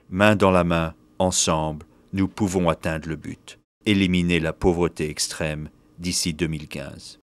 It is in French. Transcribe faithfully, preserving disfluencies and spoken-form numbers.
main dans la main, ensemble, nous pouvons atteindre le but, éliminer la pauvreté extrême d'ici deux mille quinze.